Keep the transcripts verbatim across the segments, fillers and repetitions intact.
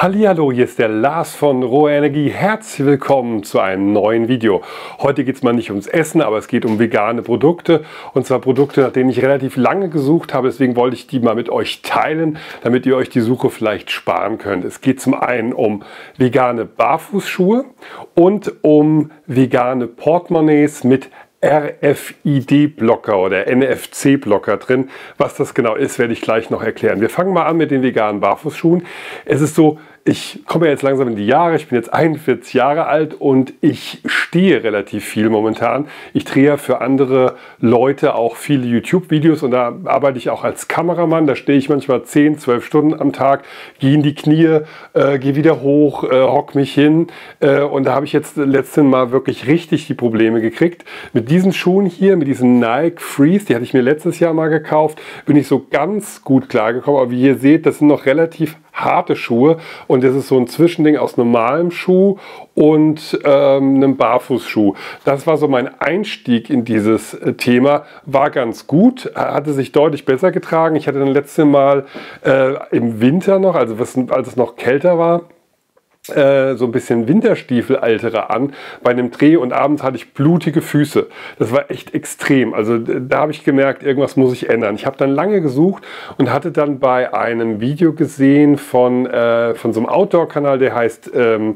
Hallihallo, hier ist der Lars von Rohe Energie. Herzlich willkommen zu einem neuen Video. Heute geht es mal nicht ums Essen, aber es geht um vegane Produkte. Und zwar Produkte, nach denen ich relativ lange gesucht habe. Deswegen wollte ich die mal mit euch teilen, damit ihr euch die Suche vielleicht sparen könnt. Es geht zum einen um vegane Barfußschuhe und um vegane Portemonnaies mit R F I D-Blocker oder N F C-Blocker drin. Was das genau ist, werde ich gleich noch erklären. Wir fangen mal an mit den veganen Barfußschuhen. Es ist so, ich komme jetzt langsam in die Jahre, ich bin jetzt einundvierzig Jahre alt und ich stehe relativ viel momentan. Ich drehe ja für andere Leute auch viele YouTube-Videos und da arbeite ich auch als Kameramann. Da stehe ich manchmal zehn, zwölf Stunden am Tag, gehe in die Knie, äh, gehe wieder hoch, äh, hock mich hin äh, und da habe ich jetzt letzten Mal wirklich richtig die Probleme gekriegt. Mit diesen Schuhen hier, mit diesen Nike Freeze, die hatte ich mir letztes Jahr mal gekauft, bin ich so ganz gut klargekommen. Aber wie ihr seht, das sind noch relativ harte Schuhe und das ist so ein Zwischending aus normalem Schuh und ähm, einem Barfußschuh. Das war so mein Einstieg in dieses äh, Thema, war ganz gut, hatte sich deutlich besser getragen. Ich hatte dann letzte Mal äh, im Winter noch, also was, als es noch kälter war, Äh, so ein bisschen Winterstiefel-Altere an bei einem Dreh und abends hatte ich blutige Füße. Das war echt extrem. Also da habe ich gemerkt, irgendwas muss ich ändern. Ich habe dann lange gesucht und hatte dann bei einem Video gesehen von, äh, von so einem Outdoor-Kanal, der heißt ähm,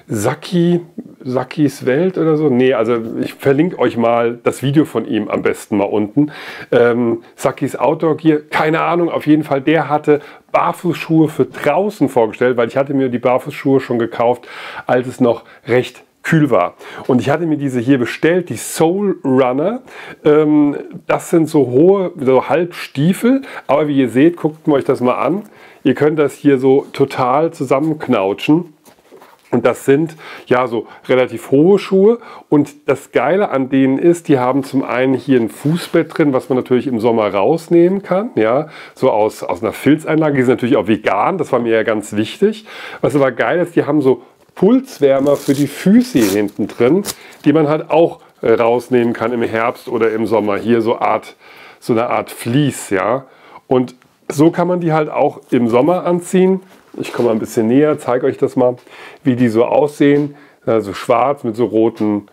Saki, Sakis Welt oder so. Nee, also ich verlinke euch mal das Video von ihm am besten mal unten. Ähm, Sakis Outdoor Gear, keine Ahnung, auf jeden Fall, der hatte Barfußschuhe für draußen vorgestellt, weil ich hatte mir die Barfußschuhe schon gekauft, als es noch recht kühl war. Und ich hatte mir diese hier bestellt, die Soul Runner. Ähm, das sind so hohe, so Halbstiefel, aber wie ihr seht, guckt euch das mal an. Ihr könnt das hier so total zusammenknautschen. Und das sind ja so relativ hohe Schuhe und das Geile an denen ist, die haben zum einen hier ein Fußbett drin, was man natürlich im Sommer rausnehmen kann, ja, so aus, aus einer Filzeinlage. Die sind natürlich auch vegan, das war mir ja ganz wichtig. Was aber geil ist, die haben so Pulswärmer für die Füße hier hinten drin, die man halt auch rausnehmen kann im Herbst oder im Sommer. Hier so, Art, so eine Art Vlies, ja. Und so kann man die halt auch im Sommer anziehen. Ich komme mal ein bisschen näher, zeige euch das mal, wie die so aussehen. Also schwarz mit so roten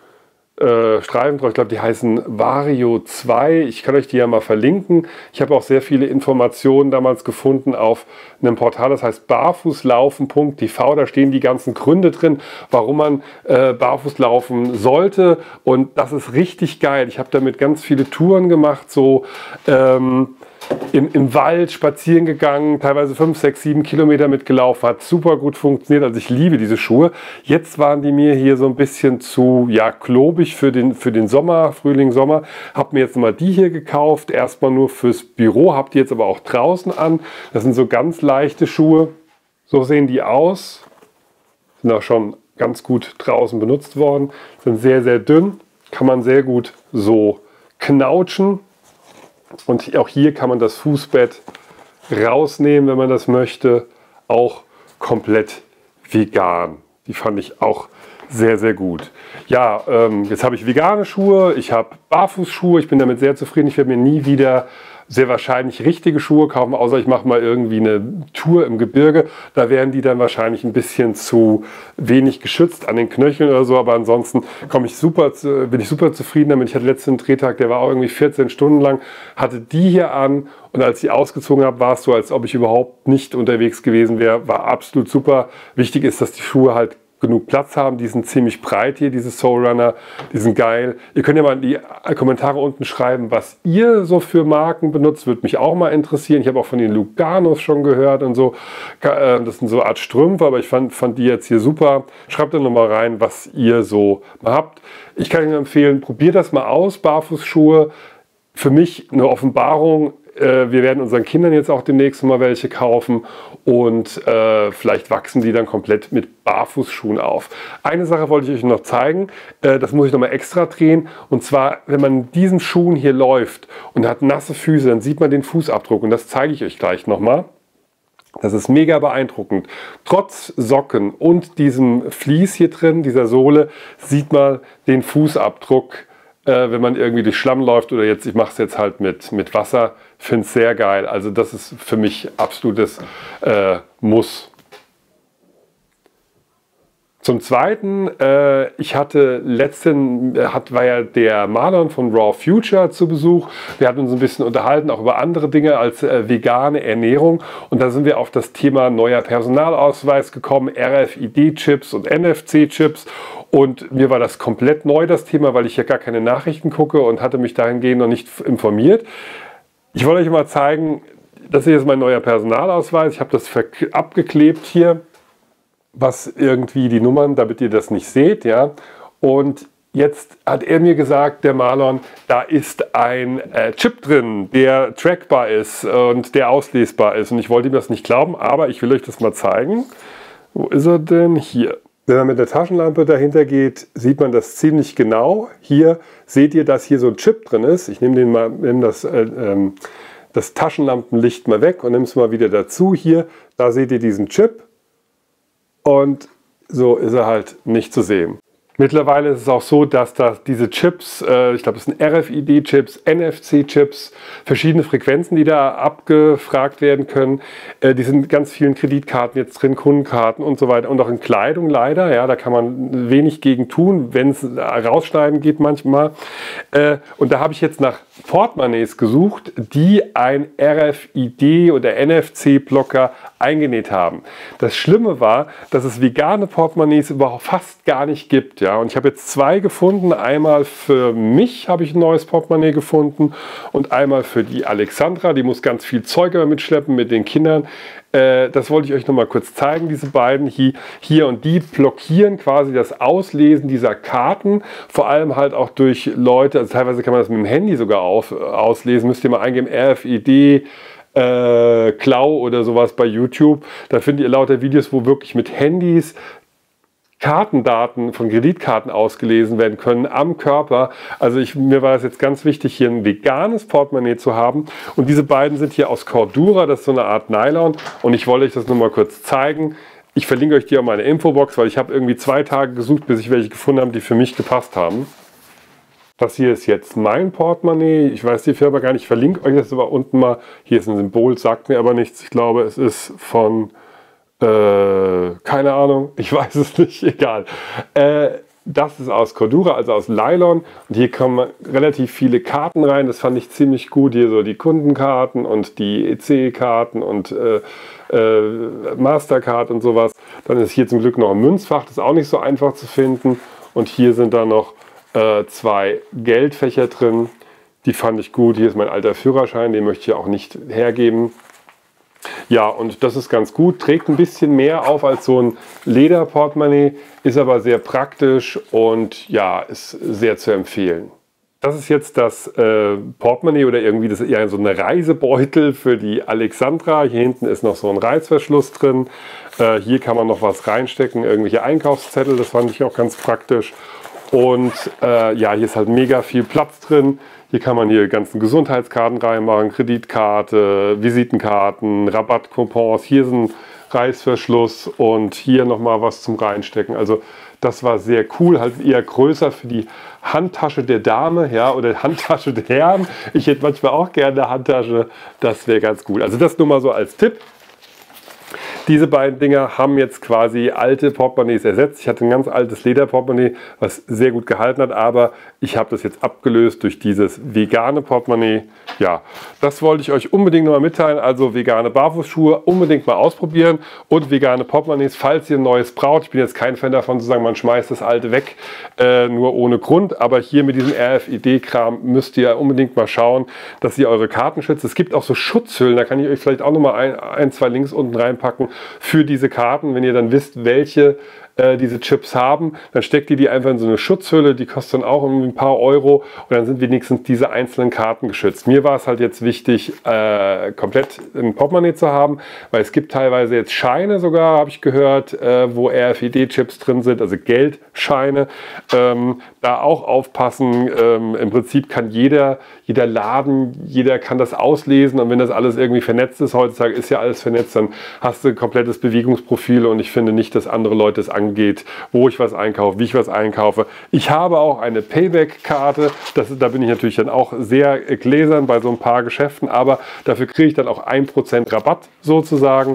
äh, Streifen drauf. Ich glaube, die heißen Vario zwei. Ich kann euch die ja mal verlinken. Ich habe auch sehr viele Informationen damals gefunden auf einem Portal, das heißt barfußlaufen punkt t v. Da stehen die ganzen Gründe drin, warum man äh, barfuß laufen sollte. Und das ist richtig geil. Ich habe damit ganz viele Touren gemacht, so ähm, Im, im Wald spazieren gegangen, teilweise fünf, sechs, sieben Kilometer mitgelaufen, hat super gut funktioniert, also ich liebe diese Schuhe. Jetzt waren die mir hier so ein bisschen zu, ja, klobig für den, für den Sommer, Frühling, Sommer. Habe mir jetzt mal die hier gekauft, erstmal nur fürs Büro, habe die jetzt aber auch draußen an. Das sind so ganz leichte Schuhe, so sehen die aus, sind auch schon ganz gut draußen benutzt worden, sind sehr, sehr dünn, kann man sehr gut so knautschen. Und auch hier kann man das Fußbett rausnehmen, wenn man das möchte. Auch komplett vegan. Die fand ich auch sehr, sehr gut. Ja, ähm, jetzt habe ich vegane Schuhe, ich habe Barfußschuhe. Ich bin damit sehr zufrieden. Ich werde mir nie wieder sehr wahrscheinlich richtige Schuhe kaufen, außer ich mache mal irgendwie eine Tour im Gebirge. Da wären die dann wahrscheinlich ein bisschen zu wenig geschützt an den Knöcheln oder so, aber ansonsten komme ich super, bin ich super zufrieden damit. Ich hatte letzten Drehtag, der war auch irgendwie vierzehn Stunden lang, hatte die hier an und als ich ausgezogen habe, war es so, als ob ich überhaupt nicht unterwegs gewesen wäre. War absolut super. Wichtig ist, dass die Schuhe halt genug Platz haben. Die sind ziemlich breit hier, diese Soul Runner. Die sind geil. Ihr könnt ja mal in die Kommentare unten schreiben, was ihr so für Marken benutzt. Würde mich auch mal interessieren. Ich habe auch von den Luganos schon gehört und so. Das sind so eine Art Strümpfe, aber ich fand, fand die jetzt hier super. Schreibt dann nochmal rein, was ihr so mal habt. Ich kann Ihnen empfehlen, probiert das mal aus, Barfußschuhe. Für mich eine Offenbarung. Wir werden unseren Kindern jetzt auch demnächst mal welche kaufen und äh, vielleicht wachsen die dann komplett mit Barfußschuhen auf. Eine Sache wollte ich euch noch zeigen, äh, das muss ich noch mal extra drehen, und zwar, wenn man in diesen Schuhen hier läuft und hat nasse Füße, dann sieht man den Fußabdruck und das zeige ich euch gleich noch mal. Das ist mega beeindruckend. Trotz Socken und diesem Vlies hier drin, dieser Sohle, sieht man den Fußabdruck, äh, wenn man irgendwie durch Schlamm läuft oder jetzt, ich mache es jetzt halt mit, mit Wasser. Finde es sehr geil. Also das ist für mich absolutes äh, Muss. Zum Zweiten, äh, ich hatte letzten, hat, war ja der Marlon von Raw Future zu Besuch. Wir hatten uns ein bisschen unterhalten, auch über andere Dinge als äh, vegane Ernährung. Und da sind wir auf das Thema neuer Personalausweis gekommen, R F I D-Chips und N F C-Chips. Und mir war das komplett neu, das Thema, weil ich ja gar keine Nachrichten gucke und hatte mich dahingehend noch nicht informiert. Ich wollte euch mal zeigen, das hier ist mein neuer Personalausweis. Ich habe das abgeklebt hier, was irgendwie die Nummern, damit ihr das nicht seht, ja. Und jetzt hat er mir gesagt, der Marlon, da ist ein äh, Chip drin, der trackbar ist und der auslesbar ist. Und ich wollte ihm das nicht glauben, aber ich will euch das mal zeigen. Wo ist er denn? Hier. Wenn man mit der Taschenlampe dahinter geht, sieht man das ziemlich genau. Hier seht ihr, dass hier so ein Chip drin ist. Ich nehme den mal, nehme das, äh, ähm, das Taschenlampenlicht mal weg und nehme es mal wieder dazu. Hier, da seht ihr diesen Chip. Und so ist er halt nicht zu sehen. Mittlerweile ist es auch so, dass da diese Chips, äh, ich glaube es sind R F I D-Chips, N F C-Chips, verschiedene Frequenzen, die da abgefragt werden können. Äh, die sind in ganz vielen Kreditkarten jetzt drin, Kundenkarten und so weiter. Und auch in Kleidung leider, ja, da kann man wenig gegen tun, wenn es rausschneiden geht manchmal. Äh, und da habe ich jetzt nach Portemonnaies gesucht, die ein R F I D oder N F C-Blocker eingenäht haben. Das Schlimme war, dass es vegane Portemonnaies überhaupt fast gar nicht gibt. Ja? Und ich habe jetzt zwei gefunden. Einmal für mich habe ich ein neues Portemonnaie gefunden und einmal für die Alexandra. Die muss ganz viel Zeug immer mitschleppen mit den Kindern. Äh, das wollte ich euch noch mal kurz zeigen, diese beiden hier, hier und die blockieren quasi das Auslesen dieser Karten, vor allem halt auch durch Leute, also teilweise kann man das mit dem Handy sogar auf, auslesen, müsst ihr mal eingeben, R F I D, Äh, Klau oder sowas bei YouTube. Da findet ihr lauter Videos, wo wirklich mit Handys Kartendaten von Kreditkarten ausgelesen werden können am Körper. Also ich, mir war es jetzt ganz wichtig, hier ein veganes Portemonnaie zu haben. Und diese beiden sind hier aus Cordura, das ist so eine Art Nylon. Und ich wollte euch das nur mal kurz zeigen. Ich verlinke euch die auf meine Infobox, weil ich habe irgendwie zwei Tage gesucht, bis ich welche gefunden habe, die für mich gepasst haben. Das hier ist jetzt mein Portemonnaie. Ich weiß die Firma gar nicht. Ich verlinke euch das aber unten mal. Hier ist ein Symbol, sagt mir aber nichts. Ich glaube, es ist von, äh, keine Ahnung, ich weiß es nicht, egal. Äh, das ist aus Cordura, also aus Nylon. Und hier kommen relativ viele Karten rein. Das fand ich ziemlich gut. Hier so die Kundenkarten und die E C-Karten und äh, äh, Mastercard und sowas. Dann ist hier zum Glück noch ein Münzfach. Das ist auch nicht so einfach zu finden. Und hier sind dann noch Äh, zwei Geldfächer drin, die fand ich gut. Hier ist mein alter Führerschein, den möchte ich auch nicht hergeben. Ja, und das ist ganz gut, trägt ein bisschen mehr auf als so ein Lederportemonnaie, ist aber sehr praktisch und ja, ist sehr zu empfehlen. Das ist jetzt das äh, Portemonnaie oder irgendwie das eher so eine Reisebeutel für die Alexandra. Hier hinten ist noch so ein Reißverschluss drin. Äh, hier kann man noch was reinstecken, irgendwelche Einkaufszettel, das fand ich auch ganz praktisch. Und äh, ja, hier ist halt mega viel Platz drin. Hier kann man hier ganzen Gesundheitskarten reinmachen, Kreditkarte, Visitenkarten, Rabattcoupons. Hier ist ein Reißverschluss und hier nochmal was zum Reinstecken. Also das war sehr cool, halt eher größer für die Handtasche der Dame, ja, oder Handtasche der Herren. Ich hätte manchmal auch gerne eine Handtasche, das wäre ganz cool. Also das nur mal so als Tipp. Diese beiden Dinger haben jetzt quasi alte Portemonnaies ersetzt. Ich hatte ein ganz altes Lederportemonnaie, was sehr gut gehalten hat, aber ich habe das jetzt abgelöst durch dieses vegane Portemonnaie. Ja, das wollte ich euch unbedingt noch mal mitteilen. Also vegane Barfußschuhe unbedingt mal ausprobieren und vegane Portemonnaies, falls ihr ein neues braucht. Ich bin jetzt kein Fan davon zu sagen, man schmeißt das alte weg, äh, nur ohne Grund. Aber hier mit diesem R F I D-Kram müsst ihr unbedingt mal schauen, dass ihr eure Karten schützt. Es gibt auch so Schutzhüllen, da kann ich euch vielleicht auch noch mal ein, ein zwei Links unten reinpacken für diese Karten. Wenn ihr dann wisst, welche äh, diese Chips haben, dann steckt ihr die einfach in so eine Schutzhülle, die kostet dann auch ein paar Euro und dann sind wenigstens diese einzelnen Karten geschützt. Mir war es halt jetzt wichtig, äh, komplett ein Portemonnaie zu haben, weil es gibt teilweise jetzt Scheine sogar, habe ich gehört, äh, wo R F I D-Chips drin sind, also Geldscheine. Ähm, da auch aufpassen. Ähm, im Prinzip kann jeder, jeder Laden, jeder kann das auslesen und wenn das alles irgendwie vernetzt ist, heutzutage ist ja alles vernetzt, dann hast du ein komplettes Bewegungsprofil und ich finde nicht, dass andere Leute es angeht, wo ich was einkaufe, wie ich was einkaufe. Ich habe auch eine Payback-Karte, da bin ich natürlich dann auch sehr gläsern bei so ein paar Geschäften, aber dafür kriege ich dann auch ein Prozent Rabatt sozusagen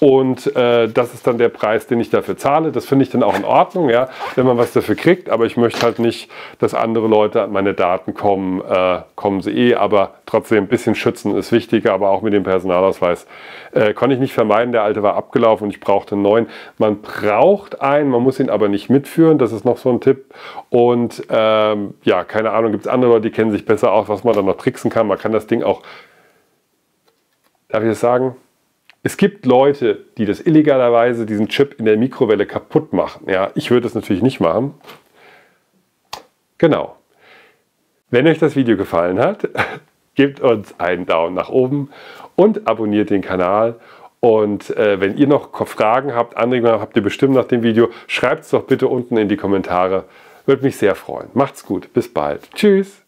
und äh, das ist dann der Preis, den ich dafür zahle. Das finde ich dann auch in Ordnung, ja, wenn man was dafür kriegt, aber ich möchte halt nicht, dass andere Leute an meine Daten kommen, äh, kommen sie eh, aber trotzdem ein bisschen schützen ist wichtiger, aber auch mit dem Personalausweis äh, konnte ich nicht vermeiden, der alte war abgelaufen und ich brauchte einen neuen. Man braucht einen, man muss ihn aber nicht mitführen, das ist noch so ein Tipp und ähm, ja, keine Ahnung, gibt es andere Leute, die kennen sich besser aus, was man dann noch tricksen kann. Man kann das Ding auch, darf ich das sagen? Es gibt Leute, die das illegalerweise, diesen Chip in der Mikrowelle kaputt machen. Ja, ich würde das natürlich nicht machen. Genau. Wenn euch das Video gefallen hat, gebt uns einen Daumen nach oben und abonniert den Kanal. Und äh, wenn ihr noch Fragen habt, Anregungen habt ihr bestimmt nach dem Video, schreibt es doch bitte unten in die Kommentare. Würde mich sehr freuen. Macht's gut. Bis bald. Tschüss.